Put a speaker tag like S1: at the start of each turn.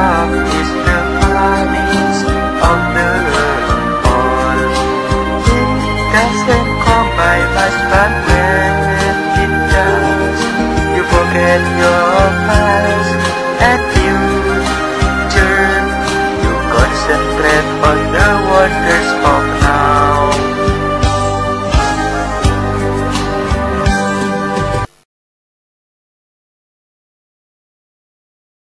S1: love is the funniest of them all. It doesn't come by much, but